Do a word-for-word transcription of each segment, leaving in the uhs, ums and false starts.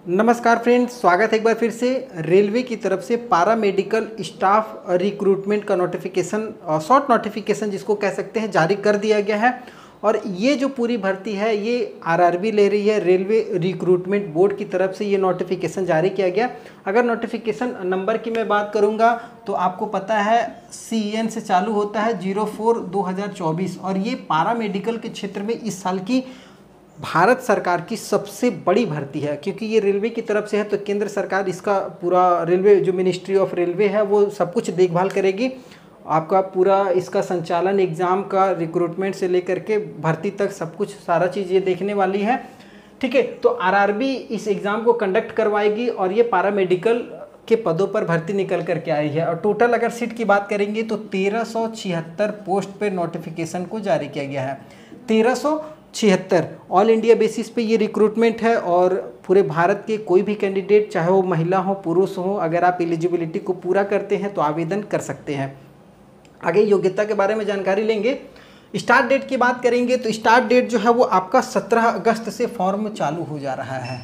नमस्कार फ्रेंड्स, स्वागत है एक बार फिर से। रेलवे की तरफ से पारा मेडिकल स्टाफ रिक्रूटमेंट का नोटिफिकेशन, शॉर्ट नोटिफिकेशन जिसको कह सकते हैं, जारी कर दिया गया है। और ये जो पूरी भर्ती है ये आरआरबी ले रही है, रेलवे रिक्रूटमेंट बोर्ड की तरफ से ये नोटिफिकेशन जारी किया गया। अगर नोटिफिकेशन नंबर की मैं बात करूँगा तो आपको पता है सी एन से चालू होता है जीरो फोर दो हज़ार चौबीस, और ये पारा मेडिकल के क्षेत्र में इस साल की भारत सरकार की सबसे बड़ी भर्ती है। क्योंकि ये रेलवे की तरफ से है तो केंद्र सरकार इसका पूरा, रेलवे जो मिनिस्ट्री ऑफ रेलवे है वो सब कुछ देखभाल करेगी। आपका पूरा इसका संचालन, एग्ज़ाम का, रिक्रूटमेंट से लेकर के भर्ती तक सब कुछ, सारा चीज़ ये देखने वाली है। ठीक है, तो आरआरबी इस एग्ज़ाम को कंडक्ट करवाएगी और ये पारा मेडिकल के पदों पर भर्ती निकल करके आई है। और टोटल अगर सीट की बात करेंगे तो तेरह सौ छिहत्तर पोस्ट पे नोटिफिकेशन को जारी किया गया है। तेरह सौ छिहत्तर ऑल इंडिया बेसिस पे ये रिक्रूटमेंट है। और पूरे भारत के कोई भी कैंडिडेट, चाहे वो महिला हो पुरुष हो, अगर आप एलिजिबिलिटी को पूरा करते हैं तो आवेदन कर सकते हैं। आगे योग्यता के बारे में जानकारी लेंगे। स्टार्ट डेट की बात करेंगे तो स्टार्ट डेट जो है वो आपका सत्रह अगस्त से फॉर्म चालू हो जा रहा है।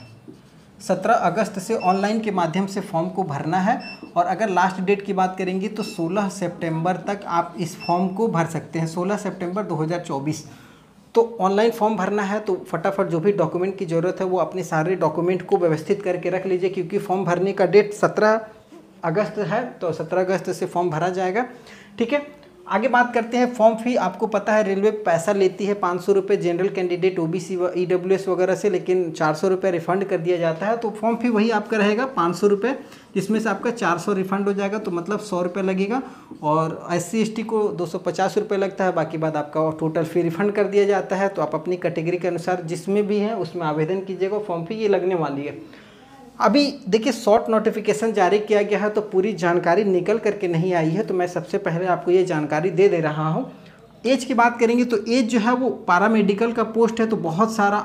सत्रह अगस्त से ऑनलाइन के माध्यम से फॉर्म को भरना है। और अगर लास्ट डेट की बात करेंगे तो सोलह सितंबर तक आप इस फॉर्म को भर सकते हैं। सोलह सितंबर दो हज़ार चौबीस तो ऑनलाइन फॉर्म भरना है। तो फटाफट जो भी डॉक्यूमेंट की ज़रूरत है वो अपने सारे डॉक्यूमेंट को व्यवस्थित करके रख लीजिए, क्योंकि फॉर्म भरने का डेट सत्रह अगस्त है। तो सत्रह अगस्त से फॉर्म भरा जाएगा। ठीक है, आगे बात करते हैं। फॉर्म फी आपको पता है रेलवे पैसा लेती है पाँच सौ रुपये जनरल कैंडिडेट, ओबीसी व ईडब्ल्यूएस वगैरह से, लेकिन चार सौ रुपये रिफंड कर दिया जाता है। तो फॉर्म फी वही आपका रहेगा पाँच सौ रुपये, जिसमें से आपका चार सौ रिफंड हो जाएगा, तो मतलब सौ रुपये लगेगा। और एस सी एस टी को दो सौ पचास रुपये लगता है, बाकी बाद आपका टोटल फी रिफंड कर दिया जाता है। तो आप अपनी कैटेगरी के अनुसार जिसमें भी है उसमें आवेदन कीजिएगा। फॉर्म फी ये लगने वाली है। अभी देखिए, शॉर्ट नोटिफिकेशन जारी किया गया है तो पूरी जानकारी निकल करके नहीं आई है, तो मैं सबसे पहले आपको ये जानकारी दे दे रहा हूँ। एज की बात करेंगे तो एज जो है वो पारा मेडिकल का पोस्ट है, तो बहुत सारा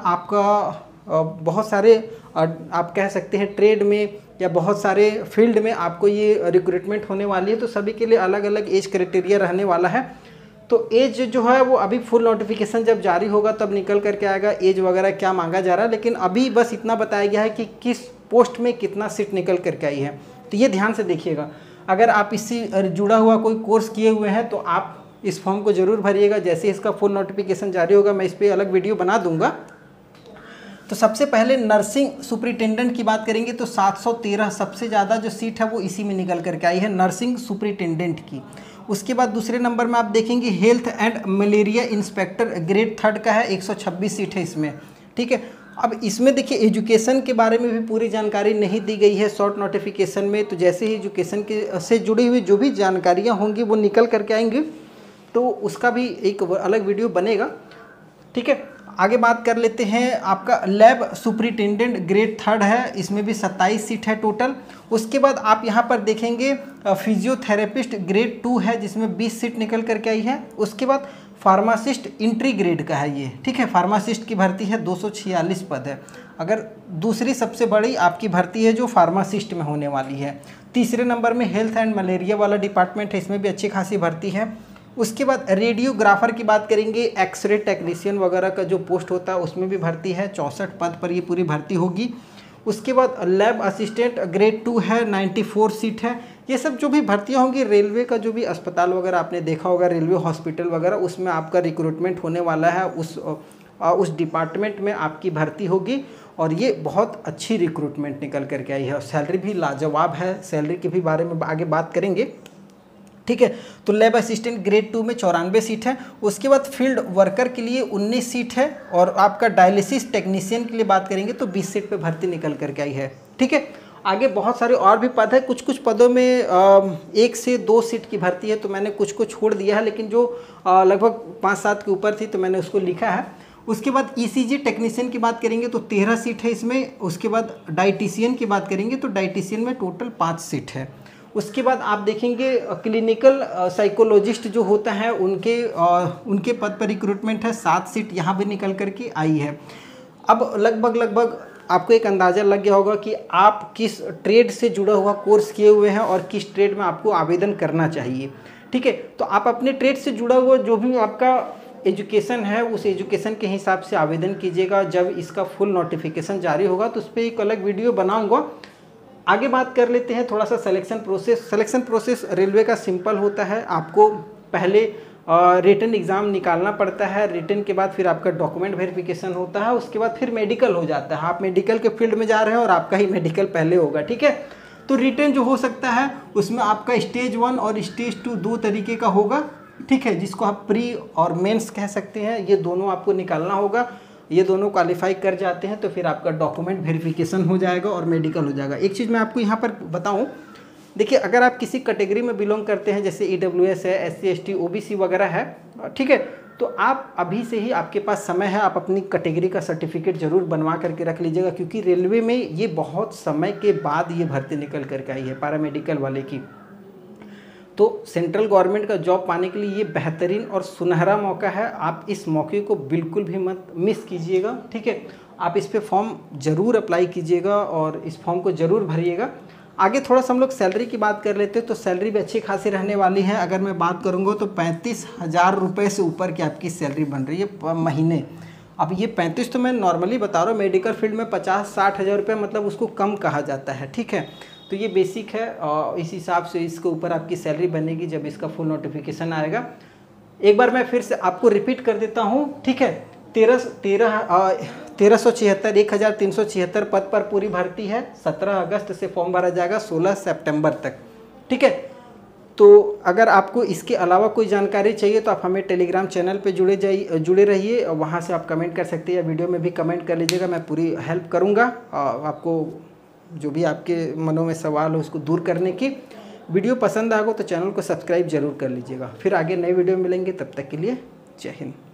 आपका बहुत सारे आप कह सकते हैं ट्रेड में या बहुत सारे फील्ड में आपको ये रिक्रूटमेंट होने वाली है। तो सभी के लिए अलग अलग एज क्राइटेरिया रहने वाला है। तो एज जो है वो अभी फुल नोटिफिकेशन जब जारी होगा तब निकल करके आएगा एज वगैरह क्या मांगा जा रहा है। लेकिन अभी बस इतना बताया गया है कि किस पोस्ट में कितना सीट निकल करके आई है। तो ये ध्यान से देखिएगा। अगर आप इससे जुड़ा हुआ कोई कोर्स किए हुए हैं तो आप इस फॉर्म को ज़रूर भरिएगा। जैसे इसका फुल नोटिफिकेशन जारी होगा मैं इस पर अलग वीडियो बना दूंगा। तो सबसे पहले नर्सिंग सुपरिटेंडेंट की बात करेंगे तो सात सौ तेरह सबसे ज़्यादा जो सीट है वो इसी में निकल करके आई है, नर्सिंग सुपरिटेंडेंट की। उसके बाद दूसरे नंबर में आप देखेंगे health and malaria inspector grade third का है, एक सौ छब्बीस सीट है इसमें। ठीक है, अब इसमें देखिए एजुकेशन के बारे में भी पूरी जानकारी नहीं दी गई है शॉर्ट नोटिफिकेशन में। तो जैसे ही एजुकेशन के से जुड़ी हुई जो भी जानकारियाँ होंगी वो निकल करके आएंगी, तो उसका भी एक अलग वीडियो बनेगा। ठीक है, आगे बात कर लेते हैं। आपका लैब सुपरिटेंडेंट ग्रेड थर्ड है, इसमें भी सत्ताईस सीट है टोटल। उसके बाद आप यहाँ पर देखेंगे फिजियोथेरेपिस्ट ग्रेड टू है, जिसमें बीस सीट निकल करके आई है। उसके बाद फार्मासिस्ट इंट्री ग्रेड का है ये। ठीक है, फार्मासिस्ट की भर्ती है, दो सौ छियालीस पद है। अगर दूसरी सबसे बड़ी आपकी भर्ती है जो फार्मासिस्ट में होने वाली है। तीसरे नंबर में हेल्थ एंड मलेरिया वाला डिपार्टमेंट है, इसमें भी अच्छी खासी भर्ती है। उसके बाद रेडियोग्राफर की बात करेंगे, एक्सरे टेक्नीशियन वगैरह का जो पोस्ट होता है उसमें भी भर्ती है, चौंसठ पद पर ये पूरी भर्ती होगी। उसके बाद लैब असिस्टेंट ग्रेड टू है, चौरानवे सीट है। ये सब जो भी भर्तियां होंगी रेलवे का, जो भी अस्पताल वगैरह आपने देखा होगा, रेलवे हॉस्पिटल वगैरह, उसमें आपका रिक्रूटमेंट होने वाला है। उस उस डिपार्टमेंट में आपकी भर्ती होगी। और ये बहुत अच्छी रिक्रूटमेंट निकल करके आई है और सैलरी भी लाजवाब है। सैलरी के भी बारे में आगे बात करेंगे। ठीक है, तो लैब असिस्टेंट ग्रेड टू में चौरानवे सीट है। उसके बाद फील्ड वर्कर के लिए उन्नीस सीट है। और आपका डायलिसिस टेक्नीशियन के लिए बात करेंगे तो बीस सीट पे भर्ती निकल करके आई है। ठीक है, आगे बहुत सारे और भी पद है। कुछ कुछ पदों में आ, एक से दो सीट की भर्ती है, तो मैंने कुछ को छोड़ दिया है, लेकिन जो आ, लगभग पाँच सात के ऊपर थी तो मैंने उसको लिखा है। उसके बाद ईसीजी टेक्नीशियन की बात करेंगे तो तेरह सीट है इसमें। उसके बाद डाइटिशियन की बात करेंगे तो डाइटिशियन में टोटल पाँच सीट है। उसके बाद आप देखेंगे क्लिनिकल साइकोलॉजिस्ट जो होता है उनके आ, उनके पद पर रिक्रूटमेंट है, सात सीट यहाँ भी निकल करके आई है। अब लगभग लगभग आपको एक अंदाज़ा लग गया होगा कि आप किस ट्रेड से जुड़ा हुआ कोर्स किए हुए हैं और किस ट्रेड में आपको आवेदन करना चाहिए। ठीक है, तो आप अपने ट्रेड से जुड़ा हुआ जो भी आपका एजुकेशन है उस एजुकेशन के हिसाब से आवेदन कीजिएगा। जब इसका फुल नोटिफिकेशन जारी होगा तो उस पर एक अलग वीडियो बनाऊंगा। आगे बात कर लेते हैं थोड़ा सा selection process. Selection process railway का सिंपल होता है। आपको पहले रिटन एग्ज़ाम निकालना पड़ता है, रिटन के बाद फिर आपका डॉक्यूमेंट वेरिफिकेशन होता है, उसके बाद फिर मेडिकल हो जाता है। आप मेडिकल के फील्ड में जा रहे हैं और आपका ही मेडिकल पहले होगा, ठीक है। तो रिटन जो हो सकता है उसमें आपका स्टेज वन और स्टेज टू दो तरीके का होगा, ठीक है, जिसको आप प्री और मेंस कह सकते हैं। ये दोनों आपको निकालना होगा। ये दोनों क्वालिफाई कर जाते हैं तो फिर आपका डॉक्यूमेंट वेरिफिकेशन हो जाएगा और मेडिकल हो जाएगा। एक चीज़ मैं आपको यहाँ पर बताऊँ, देखिए अगर आप किसी कैटेगरी में बिलोंग करते हैं, जैसे ई डब्ल्यू एस है, S C S T O B C वगैरह है, ठीक है, तो आप अभी से ही आपके पास समय है, आप अपनी कैटेगरी का सर्टिफिकेट जरूर बनवा करके रख लीजिएगा, क्योंकि रेलवे में ये बहुत समय के बाद ये भर्ती निकल करके आई है पैरामेडिकल वाले की। तो सेंट्रल गवर्नमेंट का जॉब पाने के लिए ये बेहतरीन और सुनहरा मौका है। आप इस मौके को बिल्कुल भी मत मिस कीजिएगा, ठीक है। आप इस पे फॉर्म ज़रूर अप्लाई कीजिएगा और इस फॉर्म को ज़रूर भरिएगा। आगे थोड़ा सा हम लोग सैलरी की बात कर लेते हैं, तो सैलरी भी अच्छी खासी रहने वाली है। अगर मैं बात करूँगा तो पैंतीस हज़ार रुपये से ऊपर की आपकी सैलरी बन रही है महीने। अब ये पैंतीस तो मैं नॉर्मली बता रहा हूँ, मेडिकल फील्ड में पचास साठ हज़ार रुपये मतलब उसको कम कहा जाता है, ठीक है। तो ये बेसिक है और इस हिसाब से इसके ऊपर आपकी सैलरी बनेगी जब इसका फुल नोटिफिकेशन आएगा। एक बार मैं फिर से आपको रिपीट कर देता हूँ, ठीक है। तेरह तेरह तेरह सौ छिहत्तर एक हज़ार तीन सौ छिहत्तर पद पर पूरी भर्ती है। सत्रह अगस्त से फॉर्म भरा जाएगा सोलह सितंबर तक, ठीक है। तो अगर आपको इसके अलावा कोई जानकारी चाहिए तो आप हमें टेलीग्राम चैनल पे जुड़े जाइए जुड़े रहिए और वहाँ से आप कमेंट कर सकते हैं या वीडियो में भी कमेंट कर लीजिएगा। मैं पूरी हेल्प करूँगा आपको, जो भी आपके मनों में सवाल हो उसको दूर करने की। वीडियो पसंद आएगा तो चैनल को सब्सक्राइब जरूर कर लीजिएगा। फिर आगे नए वीडियो मिलेंगे, तब तक के लिए जय हिंद।